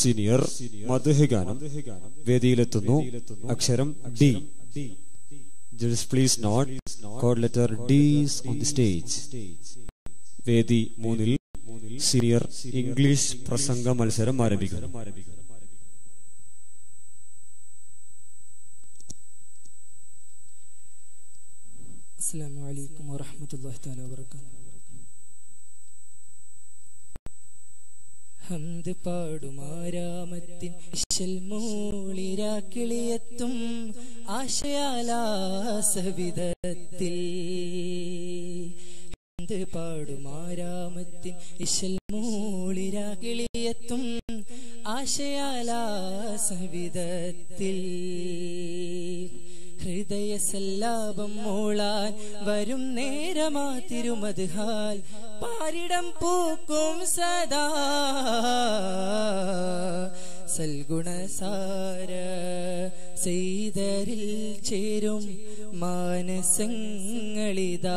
Senior മദ്ഹ് ഗാനം വേദിയിലെത്തുന്നു. അക്ഷരം D. Judges please note code letter D is on the stage. വേദി 3-ൽ സീനിയർ ഇംഗ്ലീഷ് പ്രസംഗ മത്സരം ആരംഭിക്കുന്നു. അസ്സലാമു അലൈക്കും വറഹ്മത്തുള്ളാഹി തആല വബറകാതുഹു. ഹംദ് പാടുമാരാമത്തിൻ ഇശൽ മൂളിരാക്കിളിയെത്തും ആശയാലാസവിധത്തിൽ. ഹംദ് പാടുമാരാമത്തിൻ ഇശൽ മൂളിരാക്കിളിയെത്തും ആശയാലാസവിധത്തിൽ. ഹൃദയസല്ലാപം മൂളാൻ വരും നേരമാ തിരുമദ്ഹാൽ പാരിടം പൂക്കും സദാ സൽഗുണസാര സെയ്തരിൽ ചേരും മാനസങ്ങളിതാ.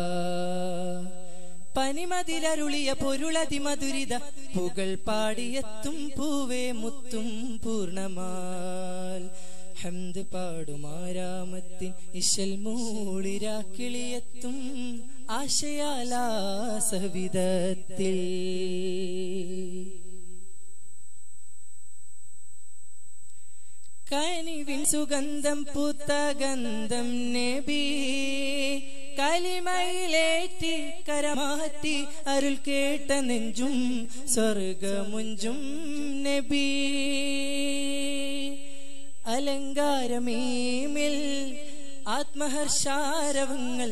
പനിമതിലരുളിയ പൊരുളതി മധുരിത പുകൾ പാടിയെത്തും പൂവേ മുത്തും പൂർണമാൽ. ഹംദ് പാടുമാരാമത്തിൻ ഇശൽ മൂളിരാക്കിളിയെത്തും ആശയാലാസവിധത്തിൽ. കനിവിൻ സുഗന്ധം പൂത്ത ഗന്ധം നബി കലിമയിലേറ്റി കരമാറ്റി അരുൾ കേട്ട നെഞ്ചും സ്വർഗമുഞ്ചും നബി. അലങ്കാരമേമിൽ ആത്മഹർഷാരവങ്ങൾ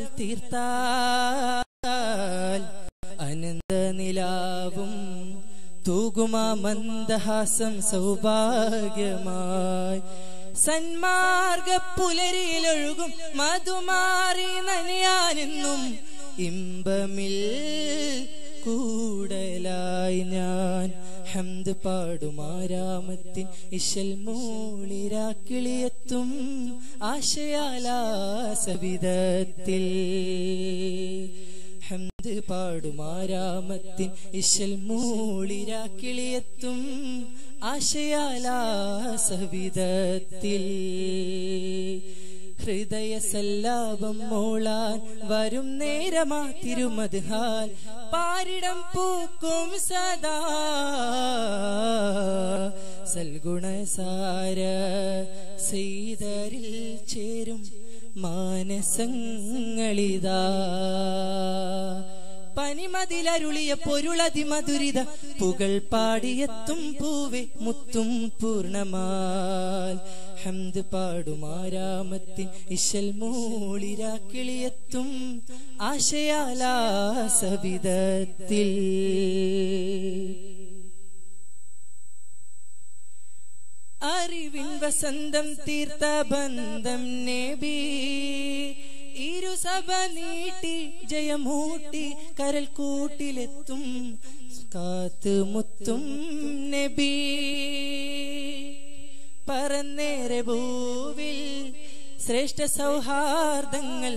തീർത്താൽ അനന്ത നിലാവും തൂകുമാ മന്ദഹാസം സൗഭാഗ്യമായി. സന്മാർഗ പുലരിയിലൊഴുകും മധുമാറി നനയാനെന്നും ഇമ്പമിൽ കൂടലായി ഞാൻ. ഹംദ് പാടുമാരാമത്തിൻ ഇശൽ മൂളിരാക്കിളിയെത്തും ആശയാലാസവിധത്തിൽ. ഹംദ് പാടുമാരാമത്തിൻ ഇശൽ മൂളിരാക്കിളിയെത്തും ആശയാലാസവിധത്തിൽ. ഹൃദയസല്ലാപം മൂളാൻ വരും നേരമാ തിരുമദ്ഹാൽ പാരിടം പൂക്കും സദാ സൽഗുണസാര സെയ്തരിൽ ചേരും മാനസങ്ങളിതാ. പനിമതിലരുളിയ പൊരുളതി മധുരിത പുകൾ പാടിയെത്തും പൂവേ മുത്തും പൂർണമാൽ. ഹംദ് പാടുമാരാമത്തിൻ ഇശൽ മൂളിരാക്കിളിയെത്തും ആശയാലാസവിധത്തിൽ. അറിവിൻ വസന്തം തീർത്ത ബന്ധം നബി ഇരുസഭ നീട്ടി ജയമൂട്ടി കരൽ കൂട്ടിലെത്തും കാത്തുമുത്തും നബി. പറന്നേറെ ഭൂവിൽ ശ്രേഷ്ഠ സൗഹാർദ്ദങ്ങൾ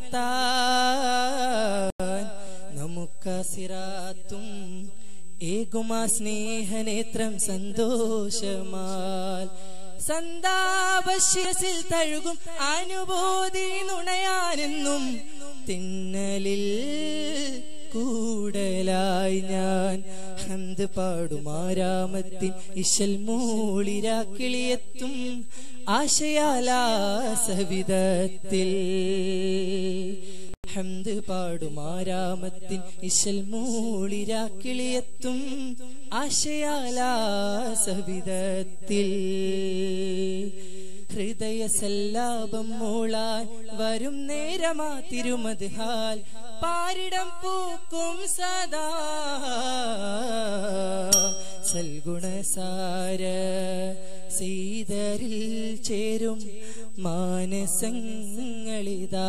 നിർത്താൻ നമുക്കസിറാത്തും ഏകുമാ സ്നേഹനേത്രം സന്തോഷമാൽ. സന്താപശിരസിൽ തഴുകും അനുഭൂതി നുണയാനെന്നും തിന്നലിൽ കൂടലായി ഞാൻ. ഹംദ് പാടുമാരാമത്തിൻ ഇശൽ മൂളിരാക്കിളിയെത്തും ആശയാലാസവിധത്തിൽ. ഹംദ് പാടുമാരാമത്തിൻ ഇശൽ മൂളിരാക്കിളിയെത്തും ആശയാലാസവിധത്തിൽ. ഹൃദയസല്ലാപം മൂളാൻ വരും നേരമാ തിരുമദ്ഹാൽ പാരിടം പൂക്കും സദാ സൽഗുണസാര സെയ്തരിൽ ചേരും മാനസങ്ങളിതാ.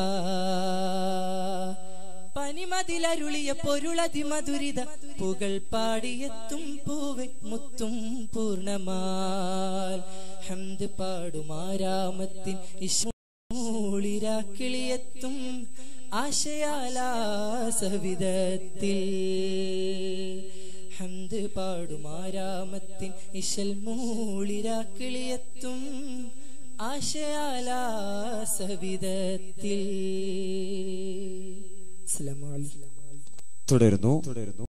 പനിമതിലരുളിയ പൊരുളതി മധുരിത പുകൾ പാടിയെത്തും പൂവെ മുത്തും പൂർണമാൽ. ഹംദ് പാടുമാരാമത്തിൻ ഇശൂളിരാക്കിളിയെത്തും ആശയാലാസവിധത്തിൽ. ഹംദ് പാടുമാരാമത്തിൻ ഇശൽ മൂളിരാക്കിളിയെത്തും ആശയാലാസവിധത്തിൽ. തുടരുന്നു.